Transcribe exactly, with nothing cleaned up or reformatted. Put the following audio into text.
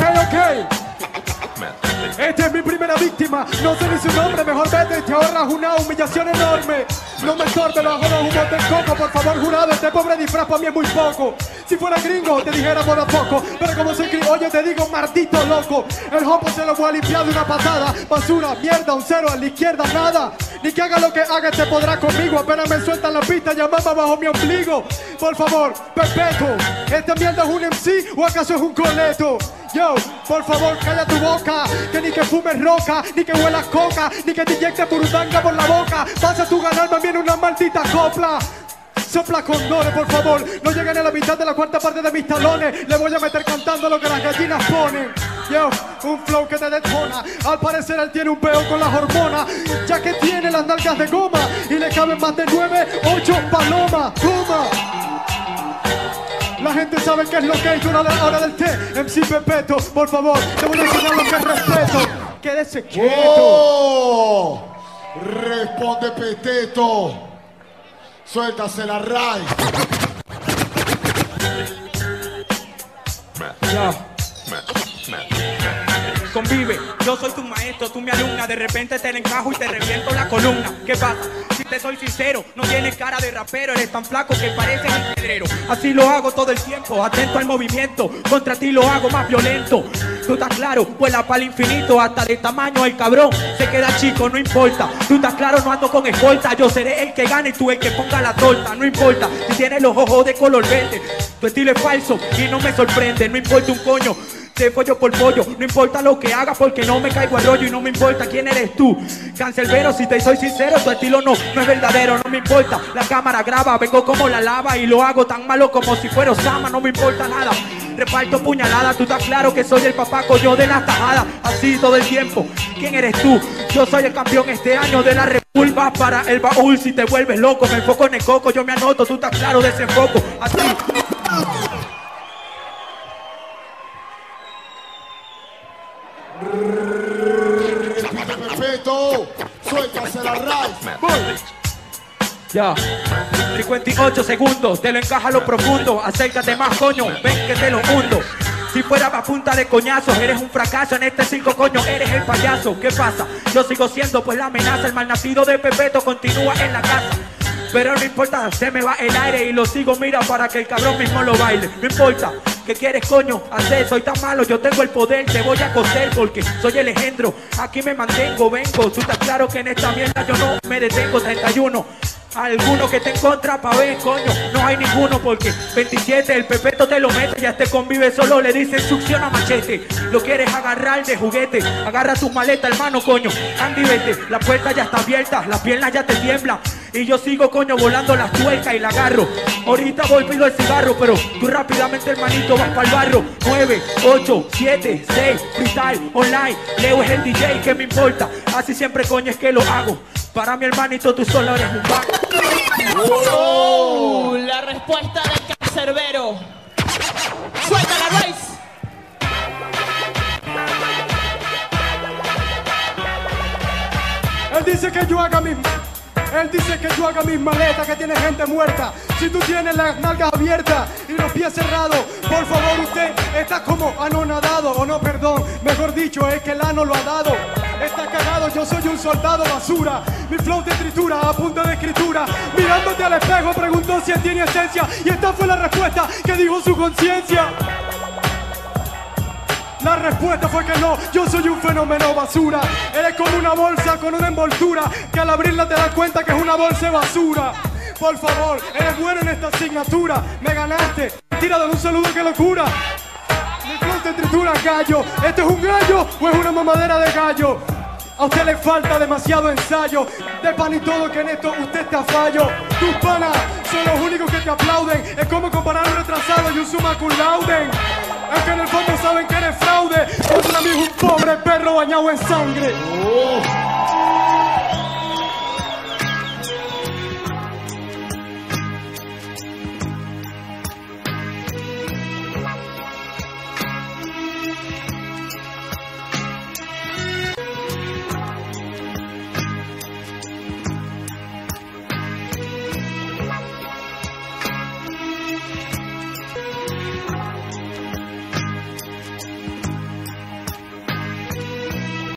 ok. Esta es mi primera víctima, no sé ni su nombre, mejor vete y te ahorras una humillación enorme. No me estorbe, lo hago los humos del coco, por favor jurado, este pobre disfraz para mí es muy poco. Si fuera gringo te dijera por a poco, pero como soy criollo te digo maldito loco. El hopo se lo voy a limpiar de una patada, basura, mierda, un cero a la izquierda, nada. Ni que haga lo que haga te podrá conmigo, apenas me sueltan la pista, llamaba bajo mi ombligo. Por favor, Perpetuo, ¿esta mierda es un M C o acaso es un coleto? Yo, por favor, calla tu boca, que ni que fumes roca, ni que huelas coca, ni que te inyectes burundanga por la boca. Vas a tu ganar más bien una maldita copla. Sopla condones, por favor, no lleguen a la mitad de la cuarta parte de mis talones. Le voy a meter cantando lo que las gallinas ponen. Yo, un flow que te detona. Al parecer él tiene un peo con las hormonas, ya que tiene las nalgas de goma y le caben más de nueve, ocho palomas. Toma. La gente sabe qué es lo que hay con la hora del té. M C Perpetuo, por favor, te voy a enseñar lo que es respeto. Quédese quieto. Oh, responde Peteto. Suéltase la ray. Ya. Convive, yo soy tu maestro, tú mi alumna. De repente te la encajo y te reviento la columna. ¿Qué pasa? Si te soy sincero, no tienes cara de rapero, eres tan flaco que pareces un pedrero. Así lo hago todo el tiempo, atento al movimiento. Contra ti lo hago más violento. Tú estás claro, vuela para el infinito. Hasta de tamaño el cabrón se queda chico, no importa. Tú estás claro, no ando con escolta. Yo seré el que gane y tú el que ponga la torta. No importa si tienes los ojos de color verde. Tu estilo es falso y no me sorprende. No importa un coño, te pollo por pollo, no importa lo que hagas porque no me caigo al rollo y no me importa quién eres tú. Cancerbero, si te soy sincero, tu estilo no, no es verdadero, no me importa. La cámara graba, vengo como la lava y lo hago tan malo como si fuera Osama, no me importa nada. Reparto puñaladas, tú estás claro que soy el papaco yo de las tajadas, así todo el tiempo. ¿Quién eres tú? Yo soy el campeón este año de la Red Bull, vas para el baúl si te vuelves loco. Me enfoco en el coco, yo me anoto, tú estás claro, desenfoco, así. Perfecto, suéltase la ray. Ya, cincuenta y ocho segundos, te lo encaja a lo profundo. Acércate más, coño, ven que te lo hundo. Si fuera a punta de coñazos, eres un fracaso en este circo, coño, eres el payaso. ¿Qué pasa? Yo sigo siendo pues la amenaza, el malnacido de Perpetuo continúa en la casa. Pero no importa, se me va el aire y lo sigo, mira, para que el cabrón mismo lo baile. No importa, ¿qué quieres, coño, hacer? Soy tan malo, yo tengo el poder, te voy a coser porque soy el engendro. Aquí me mantengo, vengo, tú estás claro que en esta mierda yo no me detengo. Treinta y uno, alguno que te en contra pa' ver, coño, no hay ninguno porque veintisiete, el Perpetuo te lo mete, ya te convive solo, le dice succión a machete. Lo quieres agarrar de juguete, agarra tus maletas, hermano, coño, Andy, vete, la puerta ya está abierta, las piernas ya te tiemblan. Y yo sigo, coño, volando las tuercas y la agarro. Ahorita voy, pido el cigarro, pero tú rápidamente, hermanito, vas para el barro. nueve, ocho, siete, seis, freestyle, online. Leo es el D J, ¿qué me importa? Así siempre, coño, es que lo hago. Para mi hermanito, tú solo eres un vago. Oh, la respuesta del Cancerbero. Suelta la raíz. Él dice que yo haga mis... Él dice que yo haga mis maletas, que tiene gente muerta. Si tú tienes las nalgas abiertas y los pies cerrados, por favor usted está como anonadado. O no, perdón, mejor dicho, es que el ano lo ha dado. Está cagado, yo soy un soldado basura. Mi flow te tritura a punta de escritura. Mirándote al espejo preguntó si él tiene esencia. Y esta fue la respuesta que dijo su conciencia. La respuesta fue que no, yo soy un fenómeno basura. Eres como una bolsa con una envoltura que al abrirla te das cuenta que es una bolsa de basura. Por favor, eres bueno en esta asignatura. Me ganaste, tira de un saludo, que locura. Mi flow te tritura, gallo. ¿Este es un gallo o es una mamadera de gallo? A usted le falta demasiado ensayo. De pan y todo que en esto usted está fallo. Tus panas son los únicos que te aplauden. Es como comparar un retrasado y un summa cum laude. Aunque en el fondo saben que eres fraude. Contra mí es un pobre perro bañado en sangre. Oh.